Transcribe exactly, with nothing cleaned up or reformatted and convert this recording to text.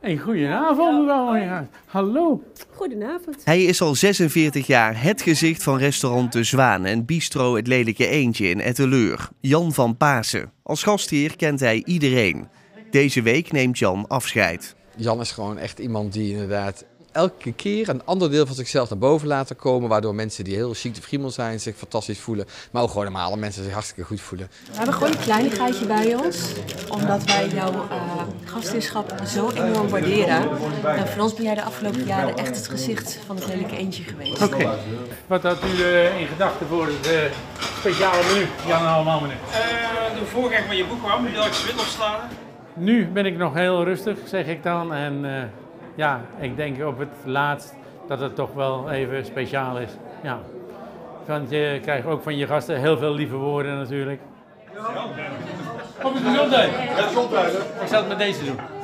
Hey, goedenavond mevrouw. Ja. Hallo. Goedenavond. Hij is al zesenveertig jaar het gezicht van restaurant De Zwaan en bistro Het Lelijke Eendje in Etteleur. Jan van Pasen. Als gastheer kent hij iedereen. Deze week neemt Jan afscheid. Jan is gewoon echt iemand die inderdaad elke keer een ander deel van zichzelf naar boven laten komen. Waardoor mensen die heel chic de friemel zijn zich fantastisch voelen. Maar ook gewoon normale mensen zich hartstikke goed voelen. We hebben gewoon een kleinigheidje bij ons. Omdat wij jouw uh, gastheerschap zo enorm waarderen. En voor ons ben jij de afgelopen jaren echt het gezicht van het Lelijke Eendje geweest. Oké. Okay. Wat had u uh, in gedachten voor het uh, speciale menu? Jan allemaal menu. Uh, de voorgang van je boek kwam, wil ik zwit opslaan. Nu ben ik nog heel rustig, zeg ik dan. En uh, ja, ik denk op het laatst dat het toch wel even speciaal is. Ja. Want je krijgt ook van je gasten heel veel lieve woorden natuurlijk. Op je gezondheid! Ja, gezondheid. Ik zal het met deze doen.